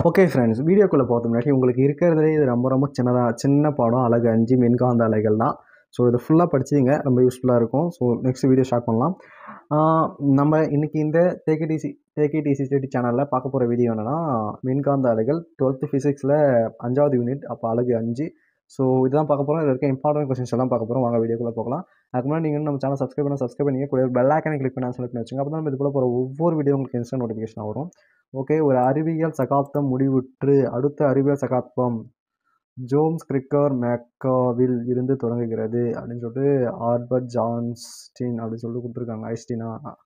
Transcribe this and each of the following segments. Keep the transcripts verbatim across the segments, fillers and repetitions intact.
Okay friends, வீடியோக்குள்ளே போகிறது முன்னாடி உங்களுக்கு இருக்கிறதுலே இது ரொம்ப ரொம்ப சின்னதாக சின்ன பாடம் அழகு அஞ்சு மின்காந்த அலைகள் தான். ஸோ இதை ஃபுல்லாக படிச்சிங்க, ரொம்ப யூஸ்ஃபுல்லாக இருக்கும். ஸோ நெக்ஸ்ட் வீடியோ ஸ்டார்ட் பண்ணலாம். நம்ம இன்றைக்கி இந்த டேகேடிசி டேகேடிசி ஸ்டடி சேனலில் பார்க்க போகிற வீடியோ என்னென்னா, மின்காந்த அலைகள் டுவெல்த்து ஃபிசிக்ஸில் அஞ்சாவது யூனிட், அப்போ அழகு அஞ்சு. ஸோ இதுதான் பார்க்க போகிறோம். இதில் இருக்க இம்பார்ட்டன்ட் கொஸ்டின்ஸ் எல்லாம் பார்க்க போகிறோம். வாங்க வீடியோக்குள்ளே போகலாம். அதுக்கு முன்னாடி நீங்கள் நம்ம சேனல் சப்ஸ்கிரைப் பண்ணால் சப்ஸ்கிரைப் பண்ணிங்க, கூட பெல் ஐகானை கிளிக் பண்ணி செலக்ட் பண்ணி வச்சுங்க. அப்போ தான் நம்ம இது போல போகிற ஒவ்வொரு வீடியோ உங்களுக்கு இன்ஸ்டன்ட் நோட்டிஃபிகேஷன் வரும். ஓகே, ஒரு அறிவியல் சகாப்தம் முடிவுற்று அடுத்த அறிவியல் சகாப்தம் ஜோம்ஸ் கிரிக்கர் மேக்காவில் இருந்து தொடங்குகிறது அப்படின்னு சொல்லிட்டு ஆல்பர்ட் ஜான்ஸ்டீன் அப்படின்னு சொல்லிட்டு கொடுத்துருக்காங்க. ஐஸ்டீனா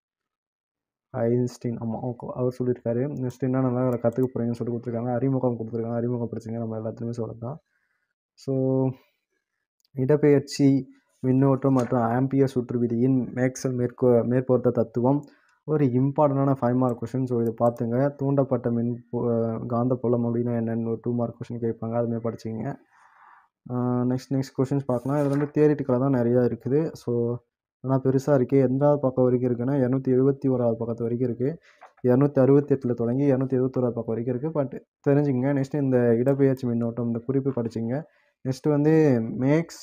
ஐன்ஸ்டீன் ஆமாம், ஓகே, அவர் சொல்லியிருக்காரு. நெக்ஸ்ட் என்ன நல்லா கற்றுக்க போகிறீங்கன்னு சொல்லிட்டு கொடுத்துருக்காங்க. அறிமுகம் கொடுத்துருக்காங்க. அறிமுகம் படிச்சுங்க, நம்ம எல்லாத்துலேயுமே சொல்லலாம். ஸோ இடப்பெயர்ச்சி மின்னோட்டம் மற்றும் ஆம்பியர் சுற்று விதியின் மேக்ஸ்வெல் மேற்கோ மேற்பொருத்த தத்துவம் ஒரு இம்பார்ட்டண்டான ஃபைவ் மார்க் கொஷின். ஸோ இதை பார்த்துங்க. தூண்டப்பட்ட மின் காந்த புலம் அப்படின்னா என்னென்னு ஒரு டூ மார்க் கொஷின் கேட்பாங்க, அதுமாதிரி படிச்சிங்க. நெக்ஸ்ட் நெக்ஸ்ட் கொஷின்ஸ் பார்க்கலாம். இதில் வந்து தியரிட்டிக்கலாக தான் நிறையா இருக்குது. ஸோ ஆனால் பெருசாக இருக்குது. எந்தாவது பக்கம் வரைக்கும் இருக்குன்னா இரநூத்தி எழுபத்தி ஓராவது பக்கத்து வரைக்கும் இருக்குது. இரநூத்தி அறுபத்தி எட்டில் தொடங்கி இரநூத்தி எழுபத்தோராது பக்கம் வரைக்கும் இருக்குது. பட் தெரிஞ்சுங்க. நெக்ஸ்ட்டு இந்த இடப்பெயர்ச்சி மின்னோட்டம் இந்த குறிப்பு படிச்சிங்க. நெக்ஸ்ட்டு வந்து மேக்ஸ்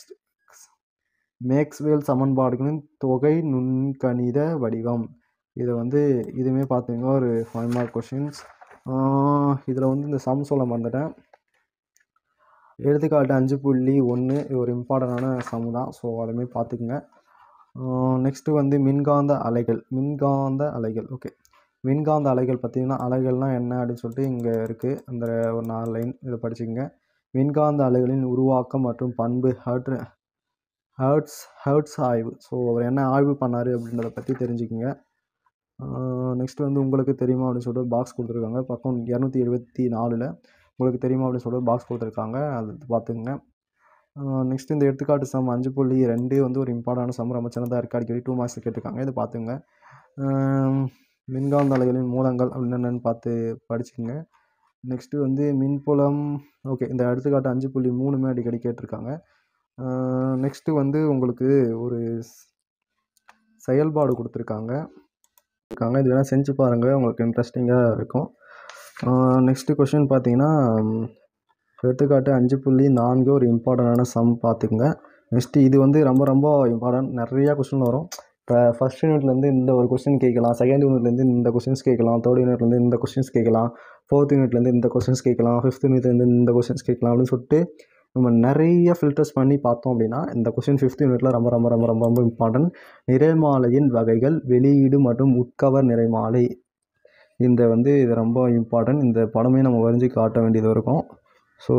மேக்ஸ்வெல் சமன்பாடுகளின் தொகை நுண்கணித வடிவம். இதை வந்து இதுவுமே பார்த்துங்க, ஒரு ஃபைவ் மார்க் கொஷின்ஸ். இதில் வந்து இந்த சம் சொல்ல மறந்துட்டேன். எடுத்துக்காட்டு அஞ்சு புள்ளி ஒன்று இது ஒரு இம்பார்ட்டண்டான சம் தான். ஸோ அதுமாரி பார்த்துக்குங்க. நெக்ஸ்ட்டு வந்து மின்காந்த அலைகள் மின்காந்த அலைகள் ஓகே மின்காந்த அலைகள் பார்த்திங்கன்னா, அலைகள்னால் என்ன அப்படின்னு சொல்லிட்டு இங்கே இருக்குது. அந்த ஒரு நாலு லைன் இதை படிச்சுக்கங்க. மின்காந்த அலைகளின் உருவாக்கம் மற்றும் பண்பு ஹர்ட் ஹர்ட்ஸ் ஹர்ட்ஸ் ஆய்வு. ஸோ அவர் என்ன ஆய்வு பண்ணார் அப்படின்றத பற்றி தெரிஞ்சுக்கங்க. நெக்ஸ்ட் வந்து உங்களுக்கு தெரியுமா அப்படின்னு சொல்லிட்டு பாக்ஸ் கொடுத்துருக்காங்க. பக்கம் இரநூத்தி எழுபத்தி நாலில் உங்களுக்கு தெரியுமா அப்படின்னு சொல்லிட்டு பாக்ஸ் கொடுத்துருக்காங்க, அது பார்த்துக்குங்க. நெக்ஸ்ட் இந்த எடுத்துக்காட்டு சம் அஞ்சு புள்ளி ரெண்டு வந்து ஒரு இம்பார்ட்டன்டான சம், ரொம்ப சின்னதாக இருக்குது. அடிக்கடி டூ மார்க்ஸ் கேட்டிருக்காங்க, இது பார்த்துங்க. மின்காந்த அலைகளின் மூலங்கள் அப்படின்னு என்னென்னு பார்த்து படிச்சுக்கோங்க. நெக்ஸ்ட்டு வந்து மின்புலம் ஓகே இந்த எடுத்துக்காட்டு அஞ்சு புள்ளி மூணுமே அடிக்கடி கேட்டிருக்காங்க. நெக்ஸ்ட்டு வந்து உங்களுக்கு ஒரு செயல்பாடு கொடுத்துருக்காங்க இருக்காங்க இது வேணால் செஞ்சு பாருங்கள், உங்களுக்கு இன்ட்ரெஸ்டிங்காக இருக்கும். நெக்ஸ்ட்டு கொஷின் பார்த்தீங்கன்னா, எடுத்துக்காட்டு அஞ்சு புள்ளி நான்கு ஒரு இம்பார்ட்டண்டான சம் பார்த்துக்குங்க. நெக்ஸ்ட்டு இது வந்து ரொம்ப ரொம்ப இம்பார்ட்டன்ட், நிறையா கொஷின் வரும். இப்போ ஃபஸ்ட் யூனிட்லேருந்து இந்த ஒரு கொஸ்டின் கேட்கலாம், செகண்ட் யூனிட்லேருந்து இந்த கொஸ்டின்ஸ் கேட்கலாம், தேர்ட் யூனிட்லேருந்து இந்த கொஸ்டின்ஸ் கேட்கலாம், ஃபோர்த் யூனிட்லேருந்து இந்த கொஸ்டின்ஸ் கேட்கலாம், ஃபிஃப்த் யூனிட்லேருந்து இந்த கொஸ்டின்ஸ் கேட்கலாம் அப்படின்னு சொல்லிட்டு நம்ம நிறைய ஃபில்டர்ஸ் பண்ணி பார்த்தோம் அப்படின்னா இந்த கொஸ்டின் ஃபிஃப்த் யூனிட்டில் ரொம்ப ரொம்ப ரொம்ப ரொம்ப ரொம்ப இம்பார்ட்டன்ட். நிறைமாலையின் வகைகள், வெளியீடு மற்றும் உட்கவர் நிறைமாலை. இந்த வந்து இது ரொம்ப இம்பார்ட்டன்ட். இந்த படமே நம்ம வரைஞ்சி காட்ட வேண்டியது இருக்கும். ஸோ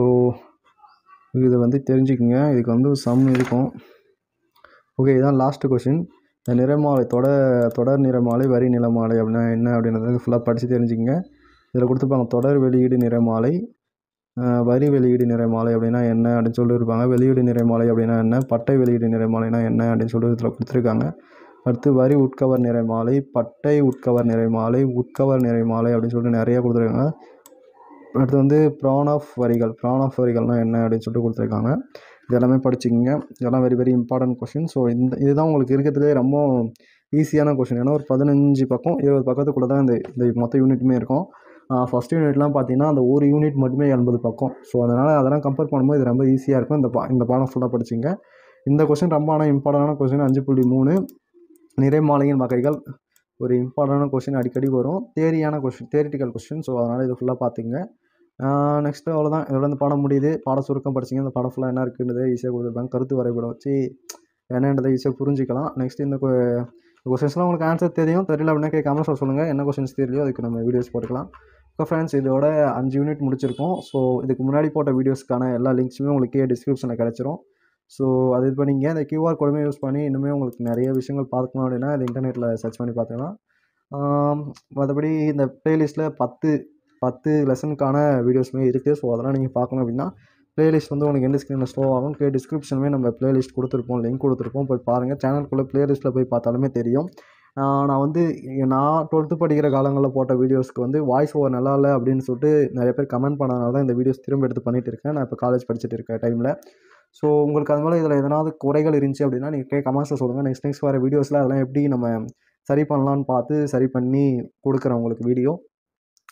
இதை வந்து தெரிஞ்சுக்கோங்க. இதுக்கு வந்து சம் இருக்கும். ஓகே, இதுதான் லாஸ்ட்டு கொஷின். இந்த நிறமாலை தொடர் தொடர் நிறமாலை வரி நிறமாலை அப்படின்னா என்ன அப்படின்றத ஃபுல்லாக படித்து தெரிஞ்சுக்கங்க. இதில் கொடுத்துருப்பாங்க தொடர் வெளியீடு நிறமாலை, வரி வெளியீடு நிறமாலை அப்படின்னா என்ன அப்படின்னு சொல்லியிருப்பாங்க. வெளியீடு நிறமாலை அப்படின்னா என்ன, பட்டை வெளியீடு நிறமாலைனா என்ன அப்படின்னு சொல்லிட்டு இதில் கொடுத்துருக்காங்க. அடுத்து வரி உட்கவர் நிறைமாலை, பட்டை உட்கவர் நிறைமாலை, உட்கவர் நிறைமாலை அப்படின்னு சொல்லிட்டு நிறையா கொடுத்துருக்காங்க. அடுத்து வந்து ப்ரான் ஆஃப் வரிகள் ப்ரான் ஆஃப் வரிகள்னால் என்ன அப்படின்னு சொல்லிட்டு கொடுத்துருக்காங்க. இது எல்லாமே படிச்சுக்கிங்க. இதெல்லாம் very very important question. So இந்த இதுதான் உங்களுக்கு இருக்கிறதுலே ரொம்ப ஈஸியான கொஷின். ஏன்னா ஒரு பதினஞ்சு பக்கம் இருபது பக்கத்துக்குள்ளே தான் இந்த இந்த மொத்த யூனிட்டுமே இருக்கும். ஃபஸ்ட் யூனிட்லாம் பார்த்தீங்கன்னா அந்த ஒரு யூனிட் மட்டுமே எண்பது பக்கம். ஸோ அதனால் அதெல்லாம் கம்பேர் பண்ணும்போது இது ரொம்ப ஈஸியாக இருக்கும். இந்த பா இந்த பாடம் ஃபுல்லாக படிச்சுங்க. இந்த கொஷின் ரொம்ப ஆனால் இம்பார்ட்டண்டான கொஷின். அஞ்சு புள்ளி மூணு நிறைமாலையின் வகைகள் ஒரு இம்பார்ட்டண்டான கொஷின், அடிக்கடி வரும். தேரியான கொஷின், தேரிட்டிக்கல் கொஷின். ஸோ அதனால் இது ஃபுல்லாக பார்த்துங்க. நெக்ஸ்ட்டு அவ்வளோதான். இதோட இந்த பாடம் முடியுது. பாடம் சுருக்கம் படிச்சிங்க. இந்த பாடம் ஃபுல்லாக என்ன இருக்குன்றதை ஈஸியாக கொடுத்துருப்பாங்க. கருத்து வரைபடம் வச்சு என்னன்றதை ஈஸியாக புரிஞ்சிக்கலாம். நெக்ஸ்ட் இந்த கொஷின்ஸ்லாம் உங்களுக்கு ஆன்சர் தெரியும், தெரியல அப்படின்னா கேட்காம சொல்லுங்கள். என்ன கொஷின்ஸ் தெரியலையோ அதுக்கு நம்ம வீடியோஸ் போட்டுக்கலாம். ஓகே ஃப்ரெண்ட்ஸ், இதோட அஞ்சு யூனிட் முடிச்சிருக்கோம். ஸோ இதுக்கு முன்னாடி போட்ட வீடியோஸ்க்கான எல்லா லிங்க்ஸுமே உங்களுக்கு டிஸ்கிரிப்ஷனில் கிடச்சிரும். ஸோ அது இது பண்ணிங்க. இந்த கியூஆர் கோடுமே யூஸ் பண்ணி இன்னுமே உங்களுக்கு நிறைய விஷயங்கள் பார்க்கணும் அப்படின்னா அது இன்டர்நெட்டில் சர்ச் பண்ணி பார்த்துக்கலாம். மற்றபடி இந்த ப்ளேலிஸ்ட்டில் பத்து பத்து லெசனுக்கான வீடியோஸுமே இருக்குது. ஸோ அதெல்லாம் நீங்கள் பார்க்கணும் அப்படின்னா ப்ளேலிஸ்ட் வந்து உங்களுக்கு எந்த ஸ்க்ரீனில் ஸ்லோ ஆகும். கே டிஸ்கிரிப்ஷனுமே நம்ம ப்ளேலிஸ்ட் கொடுத்துருப்போம், லிங்க் கொடுத்துருப்போம், போய் பாருங்கள். சேனலுக்குள்ளே ப்ளேலிஸ்ட்டில் போய் பார்த்தாலுமே தெரியும். நான் வந்து நான் டுவெல்த்து படிக்கிற காலங்களில் போட்ட வீடியோஸ்க்கு வந்து வாய்ஸ் ஓவர் நல்லா இல்லை அப்படின்னு சொல்லிட்டு நிறைய பேர் கமெண்ட் பண்ணனால தான் இந்த வீடியோஸ் திரும்ப எடுத்து பண்ணிகிட்டு இருக்கேன். நான் இப்போ காலேஜ் படிச்சுட்டு இருக்கேன் டைமில். ஸோ உங்களுக்கு அது மேலே இதில் எதனாவது குறைகள் இருந்துச்சு அப்படின்னா நீங்கள் கே கமெண்ட்ஸில் சொல்லுங்கள். நெக்ஸ்ட் நெக்ஸ்ட் வர வீடியோஸில் அதெல்லாம் எப்படி நம்ம சரி பண்ணலான்னு பார்த்து சரி பண்ணி கொடுக்குறேன் உங்களுக்கு வீடியோ.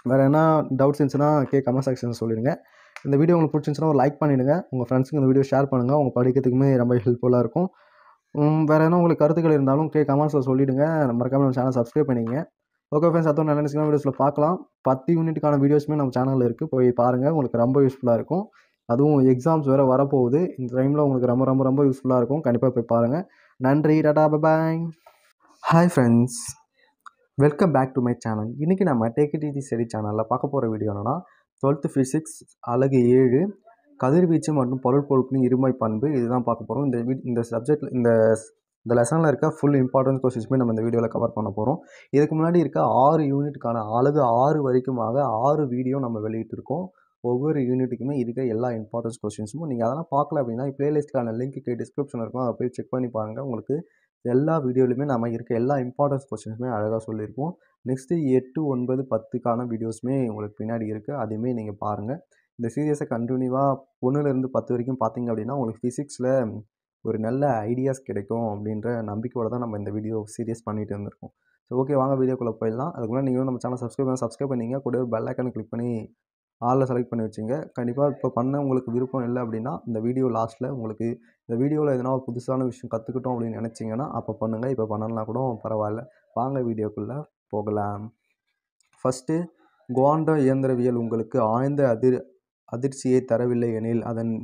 வேறு என்ன டவுட்ஸ் இருந்துச்சுன்னா கே கமெண்ட் செக்ஷனில் சொல்லிடுங்க. இந்த வீடியோ உங்களுக்கு பிடிச்சிருந்துச்சுன்னா ஒரு லைக் பண்ணிவிடுங்க. உங்கள் ஃப்ரெண்ட்ஸுக்கு இந்த வீடியோ ஷேர் பண்ணுங்கள். அவங்க படிக்கிறதுக்குமே ரொம்ப ஹெல்ப்ஃபுல்லாக இருக்கும். வேறு எதனா உங்களுக்கு கருத்துக்கள் இருந்தாலும் கே கமெண்ட்ஸில் சொல்லிவிடுங்க. மறக்காமல் நம்ம சேனல் சப்ஸ்கிரைப் பண்ணிக்கங்க. ஓகே ஃப்ரெண்ட்ஸ், அடுத்த நல்ல நிச்சயமான வீடியோஸில் பார்க்கலாம். பத்து யூனிட்டுக்கான வீடியோஸுமே நம்ம சேனலில் இருக்குது, போய் பாருங்கள். உங்களுக்கு ரொம்ப யூஸ்ஃபுல்லாக இருக்கும். அதுவும் எக்ஸாம்ஸ் வேறு வரப்போகுது. இந்த டைமில் உங்களுக்கு ரொம்ப ரொம்ப ரொம்ப யூஸ்ஃபுல்லாக இருக்கும். கண்டிப்பாக போய் பாருங்கள். நன்றி, டாடா, bye. Hi friends, welcome back to my channel. இன்றைக்கி நம்ம டேக் இட் ஈஸி ஸ்டடி சேனலில் பார்க்க போகிற வீடியோ என்னன்னா டுவெல்த்து ஃபிசிக்ஸ் அலகு ஏழு கதிர்வீச்சு மற்றும் பொருள் பொருட்களின் இருமை பண்பு இதுதான் பார்க்க போகிறோம். இந்த வீ இந்த சப்ஜெக்டில் இந்த இந்த லெசனில் இருக்க ஃபுல் இம்பார்ட்டன்ட் கொஸ்டின்ஸுமே நம்ம இந்த வீடியோவில் கவர் பண்ண போகிறோம். இதுக்கு முன்னாடி இருக்க ஆறு யூனிட்டுக்கான அலகு ஆறு வரைக்குமாக ஆறு வீடியோ நம்ம வெளியிட்டிருக்கோம். ஒவ்வொரு யூனிட்டுக்குமே இருக்க எல்லா இம்பார்ட்டன்ஸ் கொஸ்டின்ஸும் நீங்கள் அதெல்லாம் பார்க்கல அப்படின்னா பிளேலிஸ்ட்டுக்கான லிங்க்கு டிஸ்கிரிப்ஷன் இருக்கும், அதை போய் செக் பண்ணி பாருங்கள். உங்களுக்கு எல்லா வீடியோலையுமே நம்ம இருக்க எல்லா இம்பார்ட்டன்ஸ் கொஸ்டின்ஸுமே அழகாக சொல்லியிருக்கோம். நெக்ஸ்ட்டு எட்டு ஒன்பது பத்துக்கான வீடியோஸுமே உங்களுக்கு பின்னாடி இருக்குது, அதையுமே நீங்கள் பாருங்கள். இந்த சீரியஸை கண்டினியூவாக ஒன்றுலேருந்து பத்து வரைக்கும் பார்த்தீங்க அப்படின்னா உங்களுக்கு ஃபிசிக்ஸில் ஒரு நல்ல ஐடியாஸ் கிடைக்கும் அப்படின்ற நம்பிக்கையோடு தான் நம்ம இந்த வீடியோ சீரியஸ் பண்ணிகிட்டு இருந்திருக்கோம். ஸோ ஓகே, வாங்க வீடியோக்குள்ளே போயிடலாம். அதுக்கு முன்னாடி நீங்களும் நம்ம சேனல் சப்ஸ்கிரைப் பண்ணி சப்ஸ்கிரைப் பண்ணிங்க, கூட பெல் ஐக்கானை கிளிக் பண்ணி ஆளில் செலக்ட் பண்ணி வச்சுங்க. கண்டிப்பாக இப்போ பண்ண உங்களுக்கு விருப்பம் இல்லை அப்படின்னா இந்த வீடியோ லாஸ்ட்டில் உங்களுக்கு இந்த வீடியோவில் எதனா ஒரு புதுசான விஷயம் கற்றுக்கிட்டோம் அப்படின்னு நினச்சிங்கன்னா அப்போ பண்ணுங்கள். இப்போ பண்ணலாம் கூட பரவாயில்ல. வாங்க வீடியோக்குள்ளே போகலாம். ஃபஸ்ட்டு, குவாண்டம் இயந்திரவியல் உங்களுக்கு ஆழ்ந்த அதிர் அதிர்ச்சியை தரவில்லை எனில் அதன்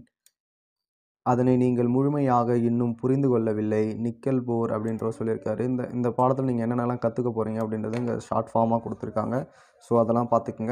அதனை நீங்கள் முழுமையாக இன்னும் புரிந்து கொள்ளவில்லை. நிக்கல் போர் அப்படின்ற சொல்லியிருக்காரு. இந்த இந்த பாடத்தில் நீங்கள் என்னென்னலாம் கற்றுக்க போகிறீங்க அப்படின்றத இங்கே ஷார்ட் ஃபார்மாக கொடுத்துருக்காங்க. ஸோ அதெல்லாம் பார்த்துக்குங்க.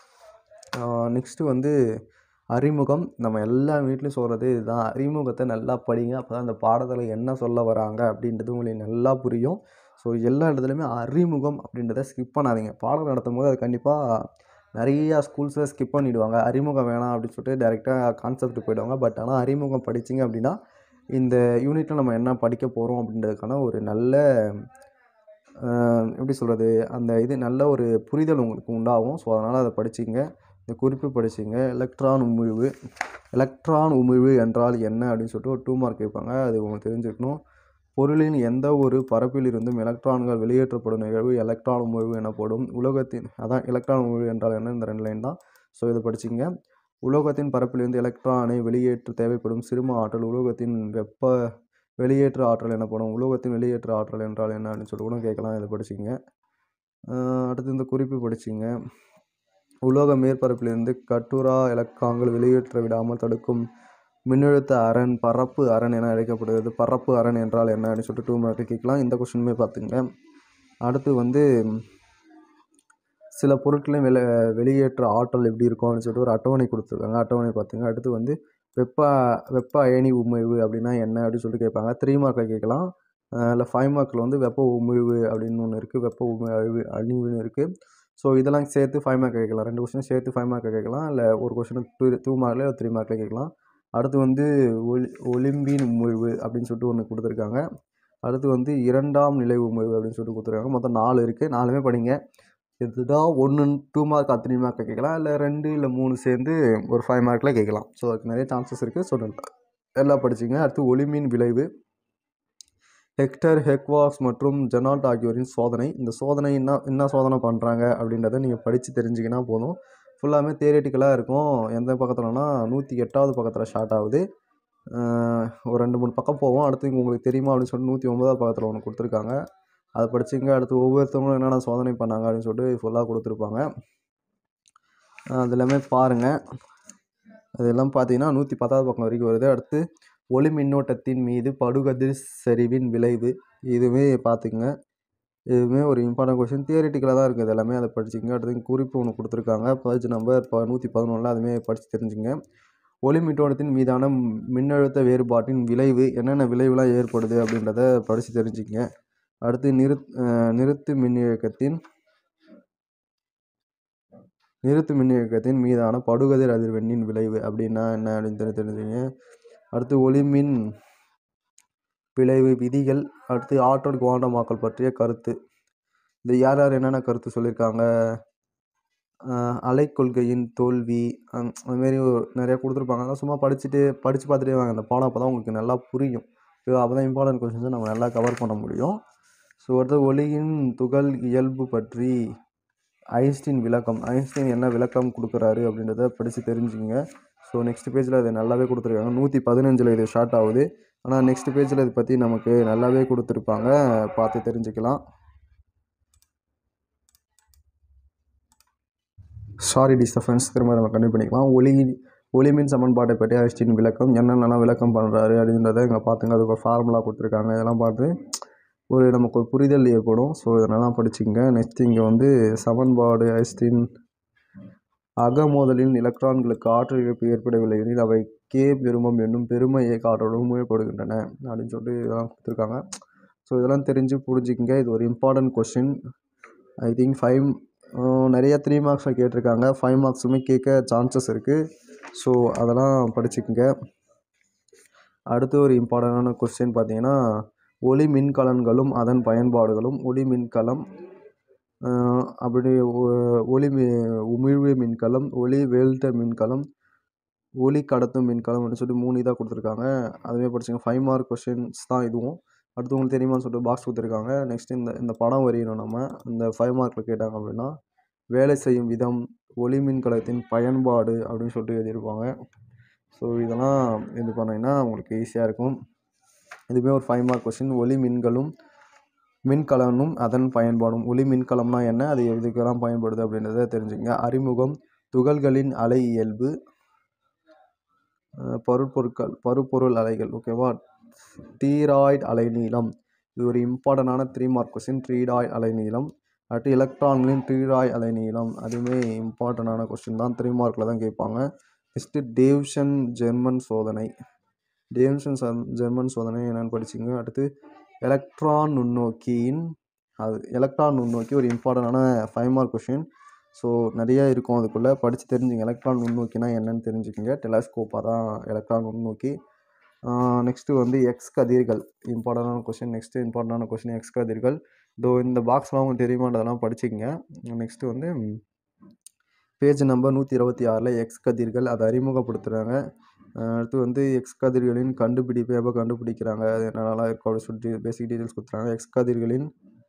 நெக்ஸ்ட்டு வந்து அறிமுகம். நம்ம எல்லா வீட்லையும் சொல்கிறது இதுதான், அறிமுகத்தை நல்லா படிங்க. அப்போ தான் இந்த பாடத்தில் என்ன சொல்ல வராங்க அப்படின்றது உங்களுக்கு நல்லா புரியும். ஸோ எல்லா இடத்துலையுமே அறிமுகம் அப்படின்றத ஸ்கிப் பண்ணாதீங்க. பாடம் நடத்தும் போது அது கண்டிப்பாக நிறையா ஸ்கூல்ஸில் ஸ்கிப் பண்ணிவிடுவாங்க. அறிமுகம் வேணாம் அப்படின்னு சொல்லிட்டு டேரெக்டாக கான்செப்ட் போயிடுவாங்க. பட் ஆனால் அறிமுகம் படிச்சிங்க அப்படின்னா இந்த யூனிட்டில் நம்ம என்ன படிக்க போகிறோம் அப்படின்றதுக்கான ஒரு நல்ல எப்படி சொல்கிறது அந்த இது நல்ல ஒரு புரிதல் உங்களுக்கு உண்டாகும். ஸோ அதனால் அதை படிச்சிங்க, இந்த குறிப்பு படிச்சிங்க. எலக்ட்ரான் உமிழ்வு. எலக்ட்ரான் உமிழ்வு என்றால் என்ன அப்படின்னு சொல்லிட்டு ஒரு டூ மார்க் கேட்பாங்க, அது உங்களுக்கு தெரிஞ்சுக்கணும். பொருளின் எந்த ஒரு பரப்பில் இருந்தும் எலக்ட்ரான்கள் வெளியேற்றப்படும் நிகழ்வு எலக்ட்ரான் உமிழ்வு எனப்படும். உலோகத்தின் அதான் எலக்ட்ரான் உமிழ்வு என்றால் என்ன, இந்த ரெண்டு லைன் தான். ஸோ இதை படிச்சிங்க. உலோகத்தின் பரப்பிலிருந்து எலக்ட்ரானை வெளியேற்ற தேவைப்படும் சிறும ஆற்றல் உலோகத்தின் வெப்ப வெளியேற்ற ஆற்றல் எனப்படும். உலோகத்தின் வெளியேற்ற ஆற்றல் என்றால் என்ன அப்படின்னு சொல்லிட்டு கூட கேட்கலாம், இதை படிச்சிங்க. அடுத்து இந்த குறிப்பு படிச்சிங்க. உலோக மேற்பரப்பிலிருந்து கட்டுரா எலக்ட்ரான்கள் வெளியேற்ற விடாமல் தடுக்கும் மின்னழுத்த அரண் பரப்பு அரண் என அழைக்கப்படுகிறது. பரப்பு அரண் என்றால் என்ன அப்படின்னு சொல்லிட்டு டூ மார்க்கு கேட்கலாம். இந்த கொஸ்டினுமே பார்த்துங்க. அடுத்து வந்து சில பொருட்களையும் வெளி வெளியேற்ற ஆற்றல் எப்படி இருக்கும் அப்படின்னு சொல்லிட்டு ஒரு அட்டவணை கொடுத்துருக்காங்க, அட்டவணை பார்த்துங்க. அடுத்து வந்து வெப்ப வெப்ப அயனி உமிழ்வு அப்படின்னா என்ன அப்படின்னு சொல்லிட்டு கேட்பாங்க, த்ரீ மார்க்கில் கேட்கலாம். இல்லை ஃபைவ் மார்க்கில் வந்து வெப்ப உமிழ்வு அப்படின்னு ஒன்று இருக்குது, வெப்ப உமிழ்வு அழிவுன்னு இருக்குது. ஸோ இதெல்லாம் சேர்த்து ஃபைவ் மார்க் கேட்கலாம். ரெண்டு கொஸ்டின் சேர்த்து ஃபைவ் மார்க் கேட்கலாம், இல்லை ஒரு கொஸ்டின் டூ டூ மார்க்கில் இல்லை த்ரீ மார்க்கில் கேட்கலாம். அடுத்து வந்து ஒலி ஒலிம்பின் உமிழ்வு அப்படின்னு சொல்லிட்டு ஒன்று கொடுத்துருக்காங்க. அடுத்து வந்து இரண்டாம் நிலை உமிழ்வு அப்படின்னு சொல்லிட்டு கொடுத்துருக்காங்க. மொத்தம் நாலு இருக்குது, நாலுமே படிங்க. இதுதான் ஒன்று டூ மார்க் த்ரீ மார்க்கில் கேட்கலாம், இல்லை ரெண்டு இல்லை மூணு சேர்ந்து ஒரு ஃபைவ் மார்க்கில் கேட்கலாம். ஸோ அதுக்கு நிறைய சான்சஸ் இருக்குது. ஸோ எல்லாம் படிச்சிங்க. அடுத்து ஒலிம்பின் விளைவு. ஹெக்டர் ஹெக்வாக்ஸ் மற்றும் ஜெனால்ட் ஆகியோரின் சோதனை. இந்த சோதனை என்ன என்ன சோதனை பண்ணுறாங்க அப்படின்றத நீங்கள் படித்து தெரிஞ்சிக்கினா போதும். ஃபுல்லாமே தியரிட்டிக்கலாக இருக்கும். எந்த பக்கத்துலனா நூற்றி எட்டாவது பக்கத்தில் ஸ்டார்ட் ஆகுது, ஒரு ரெண்டு மூணு பக்கம் போவோம். அடுத்து உங்களுக்கு தெரியுமா அப்படின்னு சொல்லிட்டு நூற்றி ஒன்பதாவது பக்கத்தில் ஒன்று கொடுத்துருக்காங்க, அதை படிச்சிங்க. அடுத்து ஒவ்வொருத்தவங்களும் என்னென்ன சோதனை பண்ணாங்க அப்படின்னு சொல்லிட்டு ஃபுல்லாக கொடுத்துருப்பாங்க, அது எல்லாமே பாருங்கள். அதெல்லாம் பார்த்தீங்கன்னா நூற்றி பத்தாவது பக்கம் வரைக்கும் வருது. அடுத்து ஒளி மின்னோட்டத்தின் மீது படுகதிர் சரிவின் விளைவு, இதுவுமே பார்த்துக்குங்க. இதுவுமே ஒரு இம்பார்ட்டன்ட் கொஸ்டின், தியரிட்டிக்கலாக தான் இருக்குது எல்லாமே, அதை படிச்சிங்க. அடுத்து குறிப்பு ஒன்று கொடுத்துருக்காங்க, பேஜ் நம்பர் இப்போ நூற்றி பதினொன்றில் அதுவுமே படித்து தெரிஞ்சுங்க. ஒளி மின்னோட்டத்தின் மீதான மின்னழுத்த வேறுபாட்டின் விளைவு, என்னென்ன விளைவுலாம் ஏற்படுது அப்படின்றத படித்து தெரிஞ்சுங்க. அடுத்து நிறு நிறுத்து மின்னியக்கத்தின் நிறுத்து மின்னியக்கத்தின் மீதான படுகதிர் அதிர்வெண்ணின் விளைவு அப்படின்னா என்ன அப்படின்னு தெரிஞ்சு தெரிஞ்சுங்க. அடுத்து ஒளிமின் விளைவு விதிகள். அடுத்து ஆற்றல் குவாண்டமாக்கல் பற்றிய கருத்து. இது யார் யார் என்னென்ன கருத்து சொல்லியிருக்காங்க, அலை கொள்கையின் தோல்வி, அதுமாரி நிறையா கொடுத்துருப்பாங்க. அதெல்லாம் சும்மா படிச்சுட்டு படித்து பார்த்துட்டே வாங்க, அந்த பாடம் அப்போ தான் உங்களுக்கு நல்லா புரியும். அப்போ தான் இம்பார்ட்டன்ட் கொஸ்டின்ஸை நம்ம நல்லா கவர் பண்ண முடியும். ஸோ அடுத்து ஒளியின் துகள் இயல்பு பற்றி ஐன்ஸ்டீன் விளக்கம், ஐன்ஸ்டீன் என்ன விளக்கம் கொடுக்குறாரு அப்படின்றத படித்து தெரிஞ்சுக்கங்க. ஸோ நெக்ஸ்ட் பேஜில் அது நல்லாவே கொடுத்துருக்காங்க. நூற்றி பதினஞ்சில் இது ஷார்ட் ஆகுது. ஆனால் நெக்ஸ்ட் பேஜில் இதை பற்றி நமக்கு நல்லாவே கொடுத்துருப்பாங்க, பார்த்து தெரிஞ்சுக்கலாம். சாரி டிஸ்டர்பன்ஸ், திரும்ப நம்ம கண்டினியூ பண்ணிக்கலாம். ஒளி ஒளிமின் சமன்பாட்டை பற்றி ஐன்ஸ்டீன் விளக்கம், என்னென்னலாம் விளக்கம் பண்ணுறாரு அப்படின்றத இங்கே பார்த்துங்க. அதுக்கு ஒரு ஃபார்முலா கொடுத்துருக்காங்க. இதெல்லாம் பார்த்து ஒரு நமக்கு ஒரு புரிதல் ஏற்படும். ஸோ இதெல்லாம் படிச்சுங்க. நெக்ஸ்ட் இங்கே வந்து சமன்பாடு ஐன்ஸ்டீன் அகமோதலின் எலக்ட்ரான்களுக்கு ஆற்றல் இழப்பு ஏற்படவில்லை எனில் அவை கே பெருமம் என்னும் பெரும இயக்க ஆற்றலுடன் மூடப்படுகின்றன அப்படின்னு சொல்லிட்டு இதெல்லாம் கொடுத்துருக்காங்க. ஸோ இதெல்லாம் தெரிஞ்சு புரிஞ்சுக்கிங்க. இது ஒரு important question. I think five நிறைய த்ரீ மார்க்ஸில் கேட்டிருக்காங்க. ஃபைவ் மார்க்ஸுமே கேட்க சான்சஸ் இருக்குது. ஸோ அதெல்லாம் படிச்சுக்கோங்க. அடுத்து ஒரு இம்பார்ட்டண்டான கொஸ்டின் பார்த்தீங்கன்னா, ஒளி மின்கலன்களும் அதன் பயன்பாடுகளும். ஒளி மின்கலம் அப்படி ஒளி உமிழ்வு மின்கலம், ஒளி வேழ்த்த மின்கலம், ஒளி கடத்தும் மின்கலம் அப்படின்னு சொல்லிட்டு மூணு இதாக கொடுத்துருக்காங்க. அதுவே படிச்சுங்க. ஃபைவ் மார்க் கொஸ்டின்ஸ் தான் இதுவும். அடுத்து உங்களுக்கு தெரியுமான்னு சொல்லிட்டு பாக்ஸ் கொடுத்துருக்காங்க. நெக்ஸ்ட் இந்த இந்த படம் வரையணும். நம்ம இந்த ஃபைவ் மார்க்கில் கேட்டாங்க அப்படின்னா, வேலை செய்யும் விதம், ஒளி மின்கலத்தின் பயன்பாடு அப்படின்னு சொல்லிட்டு எழுதியிருப்பாங்க. ஸோ இதெல்லாம் இது பண்ணிங்கன்னா உங்களுக்கு ஈஸியாக இருக்கும். இதுவே ஒரு ஃபைவ் மார்க் கொஸ்டின். ஒளி மின்களும் மின்கலனும் அதன் பயன்பாடும். ஒளி மின்கலம்னா என்ன, அது எதுக்கெல்லாம் பயன்படுது அப்படின்றத தெரிஞ்சுங்க. அறிமுகம், துகள்களின் அலை இயல்பு, பருப்பொருட்கள் பருப்பொருள் அலைகள், ஓகேவா. டீராய்டு அலைநீளம், இது ஒரு இம்பார்ட்டண்டான த்ரீ மார்க் கொஸ்டின். டீராய்டு அலைநீளம். அடுத்து எலக்ட்ரான்களின் டீராய்டு அலைநீளம், அதுவுமே இம்பார்ட்டண்டான கொஸ்டின் தான். த்ரீ மார்க்கில் தான் கேட்பாங்க. நெக்ஸ்ட்டு டேவ்சன் ஜெர்மன் சோதனை. டேவ்சன் ஜெர்மன் சோதனை என்னென்னு படிச்சுங்க. அடுத்து எலக்ட்ரான் நுண்ணோக்கியின் அது எலக்ட்ரான் நுண்ணோக்கி ஒரு இம்பார்ட்டண்டான ஃபைவ் மார்க் கொஷின். ஸோ நிறைய இருக்கும், அதுக்குள்ளே படித்து தெரிஞ்சுங்க. எலக்ட்ரான் நுண்ணோக்கினா என்னென்னு தெரிஞ்சுக்கோங்க. டெலஸ்கோப்பாக தான் எலக்ட்ரான் நுண்ணோக்கி. நெக்ஸ்ட்டு வந்து எக்ஸ் கதிர்கள், இம்பார்ட்டண்டான கொஷின். நெக்ஸ்ட்டு இம்பார்ட்டண்டான கொஷின் எக்ஸ் கதிர்கள். இதோ இந்த பாக்ஸ்லாம் உங்களுக்கு தெரியுமான்றதெல்லாம் படிச்சுக்கங்க. நெக்ஸ்ட்டு வந்து பேஜ் நம்பர் நூற்றி இருபத்தி ஆறில் எக்ஸ் கதிர்கள் அதை அறிமுகப்படுத்துகிறாங்க. அடுத்து வந்து எக்ஸ் கதிர்களின் கண்டுபிடிப்பை எப்போ கண்டுபிடிக்கிறாங்க, அது என்னென்னலாம் இருக்கும் அப்படின்னு சொல்லிட்டு பேசிக் டீட்டெயில்ஸ் கொடுத்துறாங்க. எக்ஸ் கதிர்களின்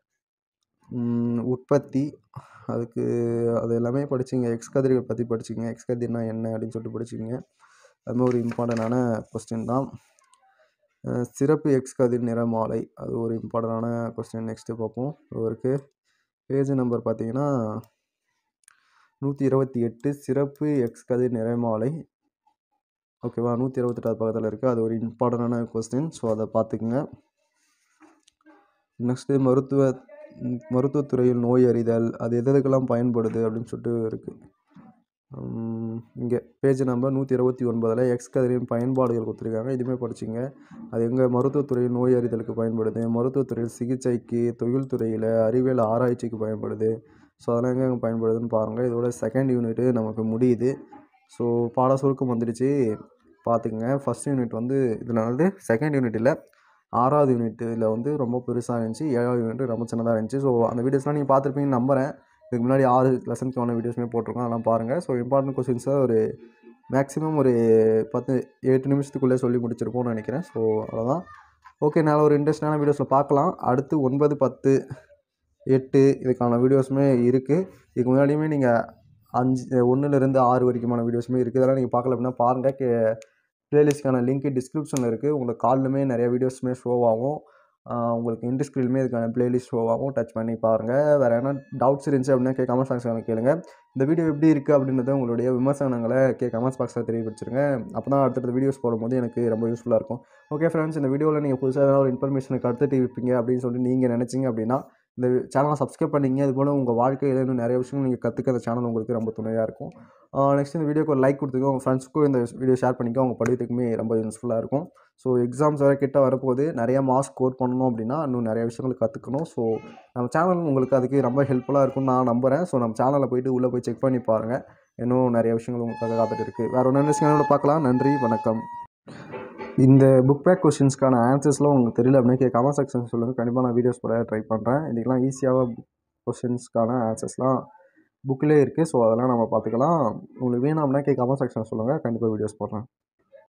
உற்பத்தி, அதுக்கு அது எல்லாமே படிச்சுங்க. எக்ஸ் கதிர்கள் பற்றி படிச்சுங்க. எக்ஸ் கதிர்னா என்ன அப்படின்னு சொல்லிட்டு படிச்சுங்க. அதுமாதிரி ஒரு இம்பார்ட்டண்டான கொஸ்டின் தான். சிறப்பு எக்ஸ் கதிர் நிறமாலை, அது ஒரு இம்பார்ட்டண்டான கொஸ்டின். நெக்ஸ்ட்டு பார்ப்போம். இவருக்கு பேஜ் நம்பர் பார்த்தீங்கன்னா நூற்றி இருபத்தி எட்டு சிறப்பு எக்ஸ் கதிர் நிறமாலை, ஓகேவா. நூற்றி இருபத்தெட்டாவது பக்கத்தில் இருக்குது. அது ஒரு இம்பார்ட்டண்டான கொஸ்டின். ஸோ அதை பார்த்துக்குங்க. நெக்ஸ்ட்டு மருத்துவ மருத்துவத்துறையில் நோய் அறிதல், அது எதுக்கெல்லாம் பயன்படுது அப்படின்னு சொல்லிட்டு இருக்குது. இங்கே பேஜ் நம்பர் நூற்றி இருபத்தி ஒன்பதில் எக்ஸ் கதிரின் பயன்பாடுகள் கொடுத்துருக்காங்க. இதுவுமே படிச்சுங்க. அது எங்கே மருத்துவத்துறையில் நோய் அறிதலுக்கு பயன்படுது, மருத்துவத்துறையில் சிகிச்சைக்கு, தொழில்துறையில் அறிவியல் ஆராய்ச்சிக்கு பயன்படுது. ஸோ அதெல்லாம் எங்கே பயன்படுதுன்னு பாருங்கள். இதோட செகண்ட் யூனிட்டு நமக்கு முடியுது. ஸோ பாட சுருக்கம் வந்துடுச்சு, பார்த்துக்குங்க. ஃபஸ்ட் யூனிட் வந்து இதில் வந்து செகண்ட் யூனிட் இல்லை, ஆறாவது யூனிட்டில் வந்து ரொம்ப பெருசாக இருந்துச்சு. ஏழாவது யூனிட் ரொம்ப சின்னதாக இருந்துச்சு. ஸோ அந்த வீடியோஸ்லாம் நீங்கள் பார்த்துருப்பீங்கன்னு நம்புகிறேன். இதுக்கு முன்னாடி ஆறு லெசன்ஸ்க்கான வீடியோஸுமே போட்டிருக்கோம், அதெல்லாம் பாருங்கள். ஸோ இம்பார்ட்டன்ட் கொஸ்டின்ஸை ஒரு மேக்ஸிமம் ஒரு பத்து எட்டு நிமிஷத்துக்குள்ளே சொல்லி முடிச்சிருப்போம்னு நினைக்கிறேன். ஸோ அவ்வளோதான். ஓகே, நல்ல ஒரு இன்ட்ரெஸ்டான வீடியோஸில் பார்க்கலாம். அடுத்து ஒன்பது பத்து எட்டு இதுக்கான வீடியோஸுமே இருக்குது. இதுக்கு முன்னாடியுமே நீங்கள் அஞ்சு ஒன்றுலேருந்து ஆறு வரைக்குமான வீடியோஸுமே இருக்குது. இதெல்லாம் நீங்கள் பார்க்கல அப்படின்னா பாருங்கள். கே ப்ளேலிஸ்ட்க்கான லிங்க் டிஸ்கிரிப்ஷனில் இருக்குது. உங்களுக்கு கால்லுமே நிறைய வீடியோஸுமே ஷோ ஆகும். உங்களுக்கு இன்டிஸ்கிரிலுமே இதுக்கான ப்ளேலிஸ்ட் ஷோ ஆகும், டச் பண்ணி பாருங்கள். வேறு என்ன டவுட்ஸ் இருந்துச்சு அப்படின்னா கே கமெண்ட் பாக்ஸில் கேளுங்க. இந்த வீடியோ எப்படி இருக்குது அப்படின்றத உங்களுடைய விமர்சனங்களை கே கமெண்ட்ஸ் பாக்ஸில் தெரியப்படுத்துருங்க. அப்போ தான் அடுத்தடுத்த வீடியோஸ் போடும்போது எனக்கு ரொம்ப யூஸ்ஃபுல்லாக இருக்கும். ஓகே ஃப்ரெண்ட்ஸ், இந்த வீடியோவில் நீங்கள் புதுசாக ஏதாவது ஒரு இன்ஃபர்மேஷனுக்கு கற்றுட்டு இருப்பீங்க அப்படின்னு சொல்லிட்டு நீங்கள் நினச்சிங்க அப்படின்னா இந்த சேனலை சப்ஸ்கிரைப் பண்ணிங்க. அதுபோல் உங்கள் வாழ்க்கையில் இன்னும் நிறைய விஷயங்கள் நீங்கள் கற்றுக்க அந்த சேனல் உங்களுக்கு ரொம்ப துணையாக இருக்கும். நெக்ஸ்ட் இந்த வீடியோக்கு ஒரு லைக் கொடுத்துக்கோ, உங்கள் ஃப்ரெண்ட்ஸ்க்கும் இந்த வீடியோ ஷேர் பண்ணிக்கோ, அவங்க படிக்கிறதுக்குமே ரொம்ப யூஸ்ஃபுல்லாக இருக்கும். ஸோ எக்ஸாம்ஸ் வேறு கிட்ட வரப்போகுது, நிறையா மார்க்ஸ் ஸ்கோர் பண்ணணும் அப்படின்னா இன்னும் நிறைய விஷயங்கள் கற்றுக்கணும். ஸோ நம்ம சேனல் உங்களுக்கு அதுக்கு ரொம்ப ஹெல்ப்ஃபுல்லாக இருக்கும்னு நான் நம்புகிறேன். ஸோ நம்ம சேனலில் போய்ட்டு உள்ளே போய் செக் பண்ணி பாருங்கள். இன்னும் நிறைய விஷயங்கள் உங்களுக்காக காத்துட்டு இருக்குது. வேறு ஒன்று நினைச்சிங்களோட பார்க்கலாம். நன்றி, வணக்கம். இந்த புக் பேக் கொஸ்டின்ஸ்க்கான ஆன்சர்ஸ்லாம் உங்களுக்கு தெரியல அப்படின்னா கமெண்ட் செக்ஷன் சொல்லுங்கள். கண்டிப்பாக நான் வீடியோஸ் போட ட்ரை பண்ணுறேன். இதுக்கெல்லாம் ஈஸியாக கொஸ்டின்ஸ்க்கான ஆன்சர்ஸ்லாம் புக்கிலே இருக்குது. ஸோ அதெல்லாம் நம்ம பார்த்துக்கலாம். உங்களுக்கு வேணும் அப்படின்னா கமெண்ட் செக்ஷன் சொல்லுங்கள், கண்டிப்பாக வீடியோஸ் போடுறேன்.